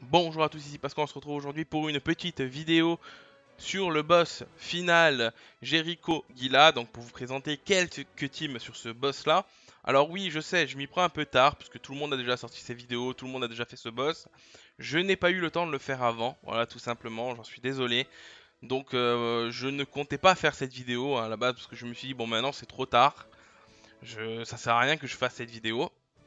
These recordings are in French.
Bonjour à tous, ici Pascal, on se retrouve aujourd'hui pour une petite vidéo sur le boss final Jericho Gila, donc pour vous présenter quelques teams sur ce boss là. Alors oui, je sais, je m'y prends un peu tard, parce que tout le monde a déjà sorti ses vidéos, tout le monde a déjà fait ce boss. Je n'ai pas eu le temps de le faire avant, voilà tout simplement, j'en suis désolé. Donc je ne comptais pas faire cette vidéo à la base, parce que je me suis dit, bon maintenant c'est trop tard, ça sert à rien que je fasse cette vidéo.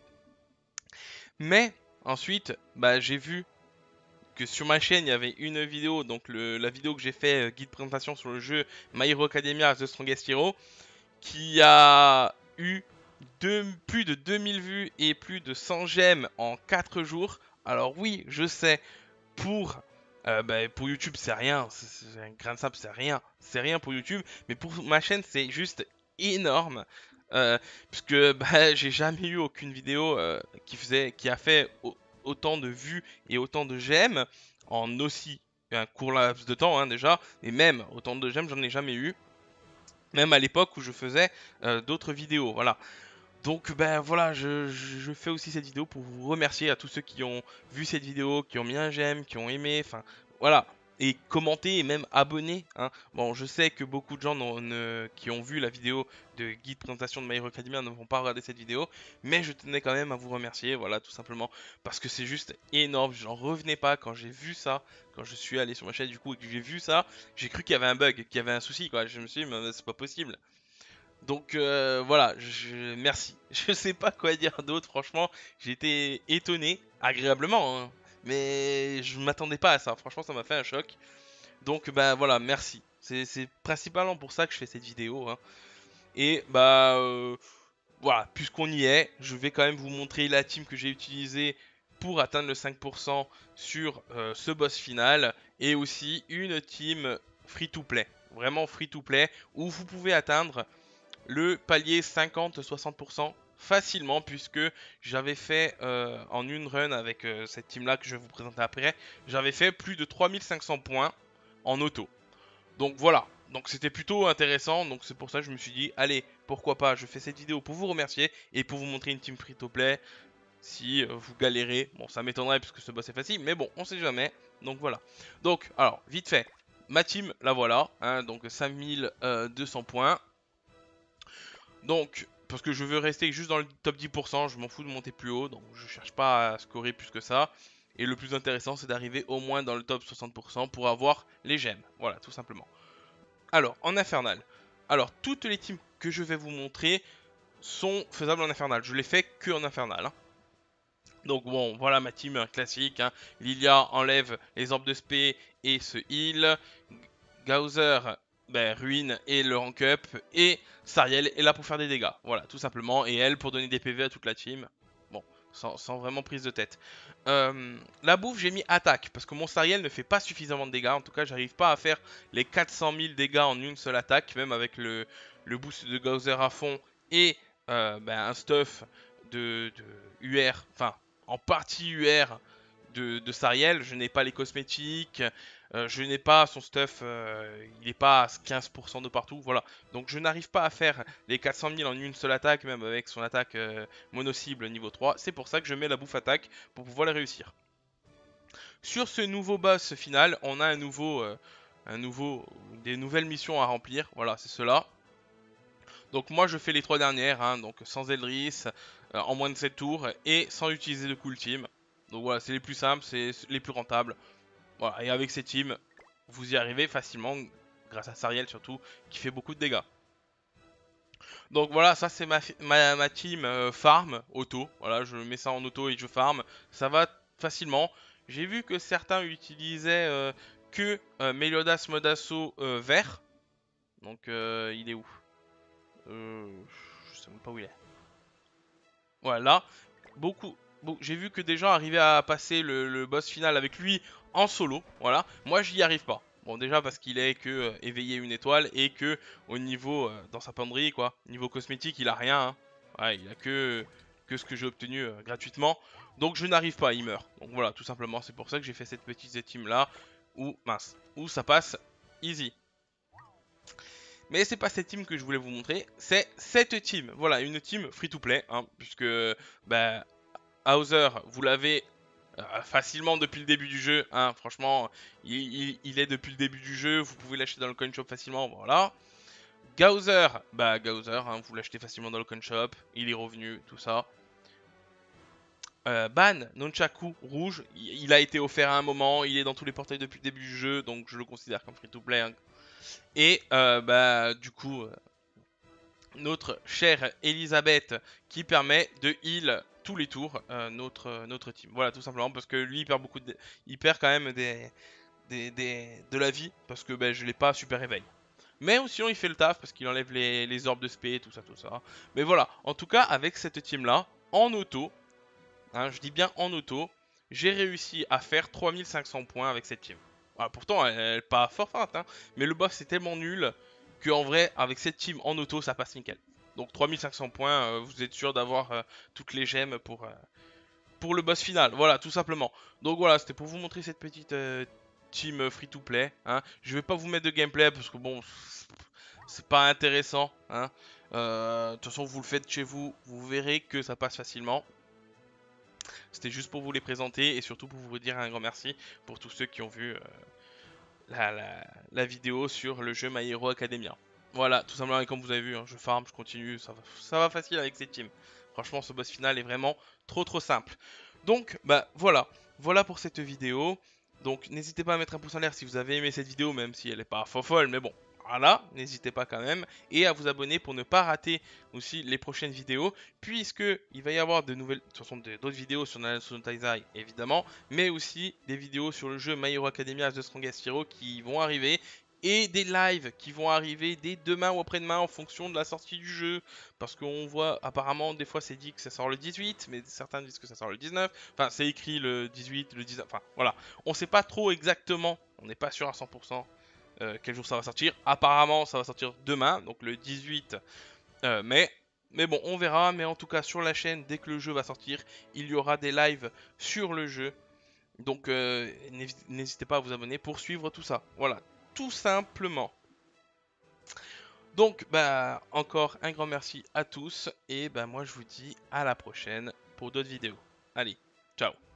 Mais ensuite, bah, j'ai vu que sur ma chaîne il y avait une vidéo, donc la vidéo que j'ai fait guide présentation sur le jeu My Hero Academia The Strongest Hero, qui a eu plus de 2000 vues et plus de 100 j'aime en 4 jours. Alors oui, je sais, pour, pour YouTube c'est rien, c'est un grain de sable, c'est rien pour YouTube, mais pour ma chaîne c'est juste énorme. Euh, Puisque bah, j'ai jamais eu aucune vidéo qui a fait autant de vues et autant de j'aime en aussi un court laps de temps hein, déjà, et même autant de j'aime j'en ai jamais eu, même à l'époque où je faisais d'autres vidéos, voilà. Donc ben voilà, je fais aussi cette vidéo pour vous remercier à tous ceux qui ont vu cette vidéo, qui ont mis un j'aime, qui ont aimé, enfin voilà, et commenté et même abonné, hein. Bon, je sais que beaucoup de gens qui ont vu la vidéo de guide présentation de My Hero Academia ne vont pas regarder cette vidéo, mais je tenais quand même à vous remercier, voilà, tout simplement, parce que c'est juste énorme, j'en revenais pas quand j'ai vu ça, quand je suis allé sur ma chaîne du coup et que j'ai vu ça, j'ai cru qu'il y avait un bug, qu'il y avait un souci, quoi, je me suis dit, mais c'est pas possible. Donc voilà, merci. Je sais pas quoi dire d'autre, franchement, j'ai été étonné, agréablement, hein, mais je m'attendais pas à ça, franchement ça m'a fait un choc. Donc bah voilà, merci. C'est principalement pour ça que je fais cette vidéo, hein. Et voilà, puisqu'on y est, je vais quand même vous montrer la team que j'ai utilisée pour atteindre le 5% sur ce boss final, et aussi une team free to play, vraiment free to play, où vous pouvez atteindre le palier 50-60% facilement, puisque j'avais fait en une run avec cette team là que je vais vous présenter après, j'avais fait plus de 3500 points en auto. Donc voilà, donc c'était plutôt intéressant, donc c'est pour ça que je me suis dit allez, pourquoi pas, je fais cette vidéo pour vous remercier et pour vous montrer une team free to play. Si vous galérez, bon ça m'étonnerait puisque ce boss est facile, mais bon on sait jamais. Donc voilà, donc alors vite fait, ma team la voilà, hein, donc 5200 points. Donc, parce que je veux rester juste dans le top 10%, je m'en fous de monter plus haut, donc je cherche pas à scorer plus que ça. Et le plus intéressant, c'est d'arriver au moins dans le top 60% pour avoir les gemmes. Voilà, tout simplement. Alors, en infernal. Alors, toutes les teams que je vais vous montrer sont faisables en infernal. Je les fais que en infernal, hein. Donc bon, voilà ma team classique, hein. Lilia enlève les orbes de spé et se heal. Gauser, ben, ruine et le rank up. Et Sariel est là pour faire des dégâts. Voilà, tout simplement. Et elle pour donner des PV à toute la team. Bon, sans vraiment prise de tête. La bouffe, j'ai mis attaque. Parce que mon Sariel ne fait pas suffisamment de dégâts. En tout cas, j'arrive pas à faire les 400 000 dégâts en une seule attaque. Même avec le boost de Gauser à fond. Et ben, un stuff de UR. Enfin, en partie UR de Sariel. Je n'ai pas les cosmétiques. Je n'ai pas son stuff, il n'est pas à 15% de partout, voilà. Donc je n'arrive pas à faire les 400 000 en une seule attaque, même avec son attaque mono-cible niveau 3. C'est pour ça que je mets la bouffe attaque pour pouvoir les réussir. Sur ce nouveau boss final, on a des nouvelles missions à remplir, voilà, c'est cela. Donc moi je fais les 3 dernières, hein, donc sans Eldris, en moins de 7 tours et sans utiliser de cool team. Donc voilà, c'est les plus simples, c'est les plus rentables. Voilà, et avec ces teams, vous y arrivez facilement, grâce à Sariel surtout, qui fait beaucoup de dégâts. Donc voilà, ça c'est ma team farm auto. Voilà, je mets ça en auto et je farm. Ça va facilement. J'ai vu que certains utilisaient que Meliodas Modasso vert. Donc il est où Je sais même pas où il est. Voilà, j'ai vu que des gens arrivaient à passer le boss final avec lui en solo. Voilà, moi j'y arrive pas. Bon, déjà parce qu'il est que éveillé une étoile et que au niveau dans sa penderie quoi, niveau cosmétique, il a rien, hein. Ouais, il a que ce que j'ai obtenu gratuitement. Donc je n'arrive pas, il meurt. Donc voilà, tout simplement, c'est pour ça que j'ai fait cette petite team là où mince, où ça passe easy. Mais c'est pas cette team que je voulais vous montrer, c'est cette team. Voilà, une team free to play, hein, puisque bah, Hauser, vous l'avez facilement depuis le début du jeu, hein, franchement, il est depuis le début du jeu, vous pouvez l'acheter dans le coin shop facilement, voilà. Gauser, bah Gauser, hein, vous l'achetez facilement dans le coin shop, il est revenu, tout ça. Ban, Nunchaku, rouge, il a été offert à un moment, il est dans tous les portails depuis le début du jeu, donc je le considère comme free to play, hein. Et bah du coup, notre chère Elisabeth qui permet de heal tous les tours notre team. Voilà, tout simplement parce que lui il perd il perd quand même de la vie parce que ben, je l'ai pas super réveil. Mais sinon il fait le taf parce qu'il enlève les orbes de spé, tout ça, tout ça. Mais voilà, en tout cas avec cette team là, en auto, hein, je dis bien en auto, j'ai réussi à faire 3500 points avec cette team. Ah, pourtant elle est pas fort forte, hein, mais le boss est tellement nul que en vrai avec cette team en auto ça passe nickel. Donc 3500 points, vous êtes sûr d'avoir toutes les gemmes pour le boss final. Voilà, tout simplement. Donc voilà, c'était pour vous montrer cette petite team free-to-play. Hein. Je vais pas vous mettre de gameplay parce que bon, c'est pas intéressant. Hein. De toute façon, vous le faites chez vous, vous verrez que ça passe facilement. C'était juste pour vous les présenter et surtout pour vous dire un grand merci pour tous ceux qui ont vu la vidéo sur le jeu My Hero Academia. Voilà, tout simplement, et comme vous avez vu, hein, je farm, je continue, ça va facile avec cette team. Franchement, ce boss final est vraiment trop simple. Donc, bah voilà, voilà pour cette vidéo. Donc, n'hésitez pas à mettre un pouce en l'air si vous avez aimé cette vidéo, même si elle n'est pas folle, mais bon, voilà, n'hésitez pas quand même. Et à vous abonner pour ne pas rater aussi les prochaines vidéos, puisque il va y avoir de nouvelles, de toute façon, d'autres vidéos sur Nanatsu no Taizai, évidemment, mais aussi des vidéos sur le jeu My Hero Academia The Strongest Hero qui vont arriver et des lives qui vont arriver dès demain ou après-demain en fonction de la sortie du jeu. Parce qu'on voit apparemment des fois c'est dit que ça sort le 18, mais certains disent que ça sort le 19. Enfin c'est écrit le 18, le 19, enfin voilà. On sait pas trop exactement, on n'est pas sûr à 100% quel jour ça va sortir. Apparemment ça va sortir demain, donc le 18 mai. Mais bon, on verra. Mais en tout cas, sur la chaîne, dès que le jeu va sortir, il y aura des lives sur le jeu. Donc, n'hésitez pas à vous abonner pour suivre tout ça. Voilà, tout simplement. Donc, bah, encore un grand merci à tous. Et bah, moi, je vous dis à la prochaine pour d'autres vidéos. Allez, ciao.